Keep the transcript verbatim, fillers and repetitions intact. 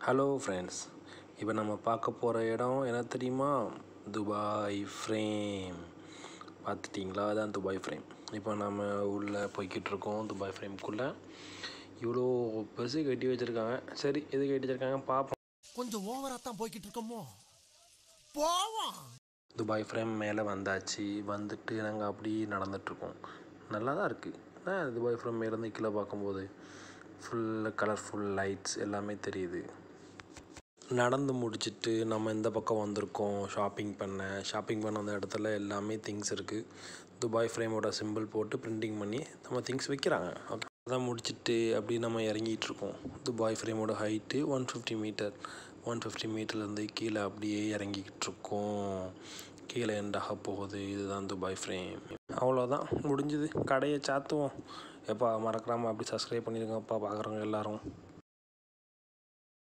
Hello friends, இப்போ நம்ம பார்க்க போகிற இடம் என்ன தெரியுமா? Dubai frame. பார்த்துட்டிங்களா? அதான் துபாய் ஃப்ரேம். இப்போ நம்ம உள்ளே போய்கிட்டு இருக்கோம். துபாய் ஃப்ரேம்குள்ளே இவ்வளோ பெருசு கட்டி வச்சுருக்காங்க. சரி, எது கட்டி வச்சுருக்காங்க பார்ப்போம். கொஞ்சம் ஓவராக தான் போய்கிட்டு இருக்கோமோ, போவோம். துபாய் ஃப்ரேம் மேலே வந்தாச்சு. வந்துட்டு நாங்கள் அப்படி நடந்துகிட்ருக்கோம். நல்லா தான் இருக்குது. துபாய் ஃப்ரேம் மேலேருந்து கீழே பார்க்கும்போது ஃபுல் கலர்ஃபுல் லைட்ஸ் எல்லாமே தெரியுது. நடந்து முடிச்சுட்டு நம்ம இந்த பக்கம் வந்திருக்கோம் ஷாப்பிங் பண்ண. ஷாப்பிங் பண்ண அந்த இடத்துல எல்லாமே திங்ஸ் இருக்குது. துபாய் ஃப்ரேமோட சிம்பிள் போட்டு பிரிண்டிங் பண்ணி நம்ம திங்ஸ் விற்கிறாங்க. ஓகே, அதான் முடிச்சுட்டு அப்படி நம்ம இறங்கிட்டுருக்கோம். துபாய் ஃப்ரேமோட height one fifty meter. One fifty மீட்டர்லேருந்து கீழே அப்படியே இறங்கிக்கிட்டு இருக்கோம். கீழே எண்டாக போகுது. இதுதான் துபாய் ஃப்ரேம். அவ்வளோதான், முடிஞ்சுது. கடையை சாத்துவோம். எப்போ மறக்காமல் அப்படி சப்ஸ்கிரைப் பண்ணிடுங்கப்பா பார்க்குறவங்க எல்லோரும்.